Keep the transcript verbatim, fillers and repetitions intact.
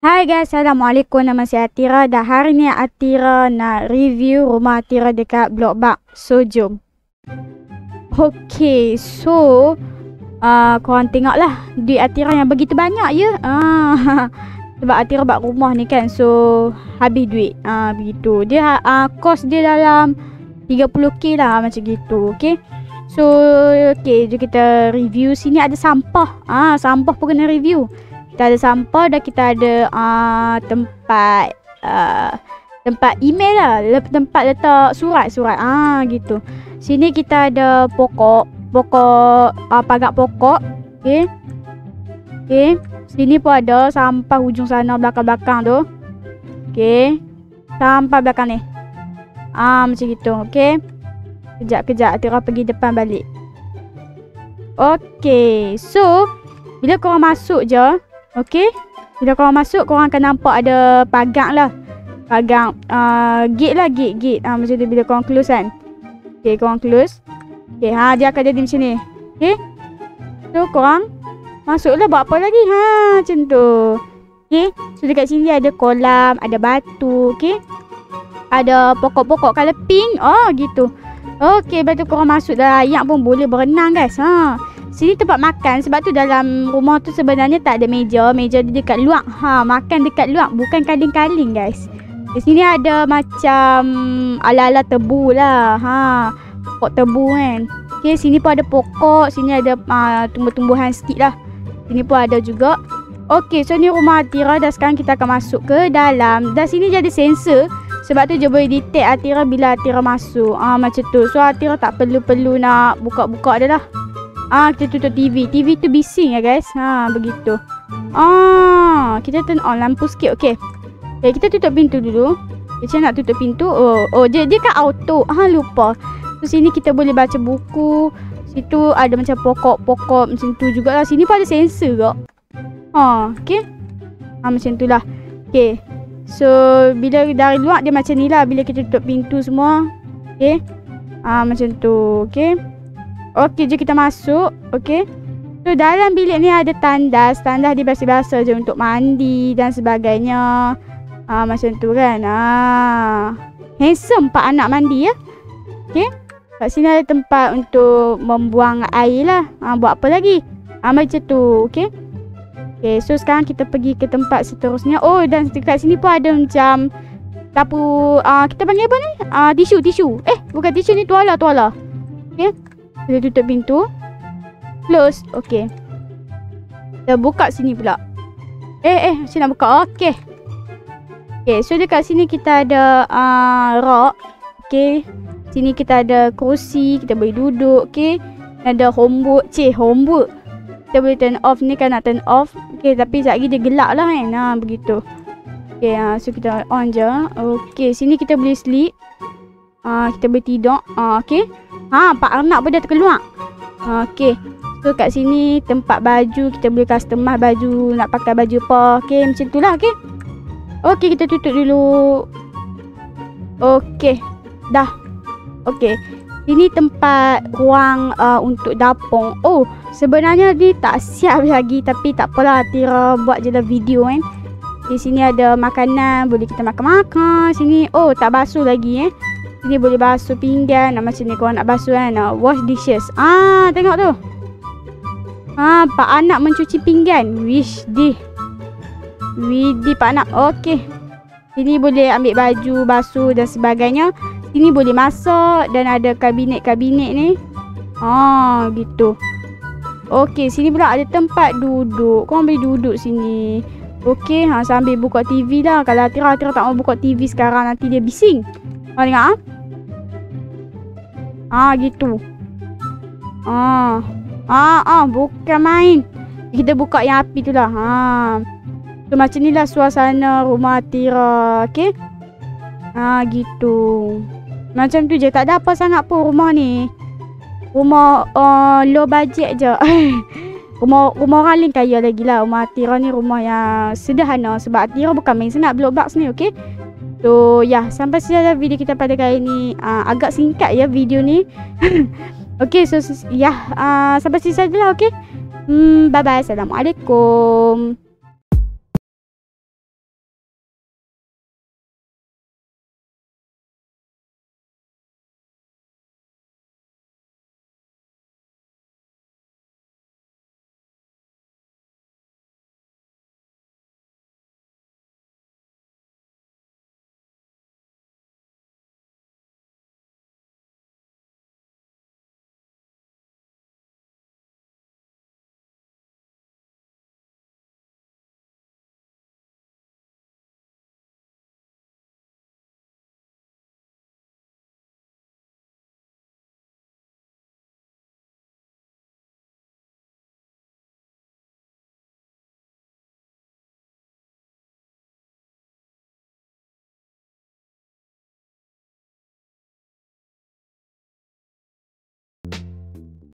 Hai guys, Assalamualaikum. Nama saya Atira dan hari ni Atira nak review rumah Atira dekat Blok Bak. So, jom. Okay, so uh, korang tengoklah duit Atira yang begitu banyak ya. Uh, sebab Atira buat rumah ni kan, so habis duit. Uh, begitu. Dia uh, kos dia dalam tiga puluh k lah macam gitu. Okay. So, okay, jom kita review. Sini ada sampah. Ah, uh, sampah pun kena review. Kita ada sampah dan kita ada uh, tempat uh, tempat email lah, tempat letak surat-surat ah gitu. Sini kita ada pokok, pokok uh, pagar pokok. Okey. Okey, sini pun ada sampah hujung sana belakang-belakang tu. Okey. Sampah belakang ni. Ah macam gitu. Okey. Kejap-kejap Atira pergi depan balik. Okey. So, bila korang masuk je, okey, bila korang masuk, korang akan nampak ada pagar lah. Pagar, uh, gate lah, gate, gate. Uh, macam tu bila korang close kan. Okey, korang close. Okey, ha, dia akan jadi macam ni. Okey. So, korang masuklah, buat apa lagi? Ha, macam tu. Okey. So, dekat sini ada kolam, ada batu. Okey. Ada pokok-pokok colour pink. Oh, gitu. Okey, lepas tu korang masuk dah layak pun boleh berenang guys. Ha. Sini tempat makan. Sebab tu dalam rumah tu sebenarnya tak ada meja. Meja dia dekat luar. Ha, makan dekat luar. Bukan kaling-kaling guys. Di sini ada macam ala-ala tebu lah. Ha, pokok tebu kan. Okay, sini pun ada pokok. Sini ada uh, tumbuh-tumbuhan sikit lah. Sini pun ada juga. Okay, so ni rumah Atira. Dan sekarang kita akan masuk ke dalam. Dan sini jadi sensor. Sebab tu je boleh detect Atira bila Atira masuk. Ah, macam tu. So Atira tak perlu-perlu nak buka-buka dia lah. Ah, kita tutup T V. T V tu bising ya guys. Ha, begitu. Ah, kita turn on lampu sikit. Okey. Okay, kita tutup pintu dulu. Macam nak tutup pintu. Oh, oh dia dia kan auto. Ha, lupa. So sini kita boleh baca buku. Situ ada macam pokok-pokok macam tu jugalah. Sini pun ada sensor kak. Ha, okey. Ha, macam tu lah. Okey. So bila dari luar dia macam ni lah. Bila kita tutup pintu semua. Okey. Ha, macam tu. Okey. Okey, jom kita masuk. Okey. So, dalam bilik ni ada tandas. Tandas dia biasa-biasa je untuk mandi dan sebagainya. Ah, macam tu kan. Ah. Handsome pak anak mandi ya. Okey. Kat sini ada tempat untuk membuang air lah. Ah, buat apa lagi? Ah, macam tu. Okey. Okey, so sekarang kita pergi ke tempat seterusnya. Oh, dan dekat sini pun ada macam sapu. Ah, kita panggil apa ni? Ah, tisu, tisu. Eh, bukan tisu ni, tuala, tuala. Okey. Kita tutup pintu. Close. Okay. Kita buka sini pula. Eh, eh. Saya nak buka. Okay. Okay. So, dekat sini kita ada uh, rak. Okay. Sini kita ada kerusi. Kita boleh duduk. Okay. Ada homeboot. Cik, homeboot. Kita boleh turn off. Ni kan nak turn off. Okay. Tapi sekejap lagi dia gelap lah kan. Nah, begitu. Okay. Uh, so, kita on je. Okay. Sini kita boleh sleep. Uh, kita boleh tidur. Uh, okay. Ha, Pak Arnab pun dah terkeluar. Ha, okey. So kat sini tempat baju, kita boleh customize baju, nak pakai baju apa. Okey, macam tu lah. Okey. Okey, kita tutup dulu. Okey. Dah. Okey. Ini tempat ruang uh, untuk dapur. Oh, sebenarnya ni tak siap lagi, tapi tak apalah, Atira buat je lah video kan. Di sini ada makanan, boleh kita makan-makan. Sini, oh tak basuh lagi eh. Sini boleh basuh pinggan. Nah, macam ni korang nak basuh kan. Nah, wash dishes. Ah, tengok tu. Ah, pak anak mencuci pinggan. Wish di. Widih pak anak. Okey. Sini boleh ambil baju, basuh dan sebagainya. Sini boleh masak dan ada kabinet-kabinet ni. Ah, gitu. Okey, sini pula ada tempat duduk. Korang boleh duduk sini. Okey, ha, sambil buka T V lah. Kalau Atira, Atira tak mau buka T V sekarang, nanti dia bising. Korang tengok ah. Ah, gitu. Ah. Ah, ah, bukan main. Kita buka yang api tu lah. Ha. So, macam ni lah suasana rumah Atira. Okay. Ah, gitu. Macam tu je. Tak ada apa sangat pun rumah ni. Rumah uh, low budget je. rumah, rumah orang lain kaya lagi lah. Rumah Atira ni rumah yang sederhana. Sebab Atira bukan main sangat Blok Bak ni. Okay. So, ya, sampai sini lah video kita pada kali ni. Uh, agak singkat ya video ni. Okay, so, ya, uh, sampai sini sajalah, okay. Hmm, bye-bye. Assalamualaikum.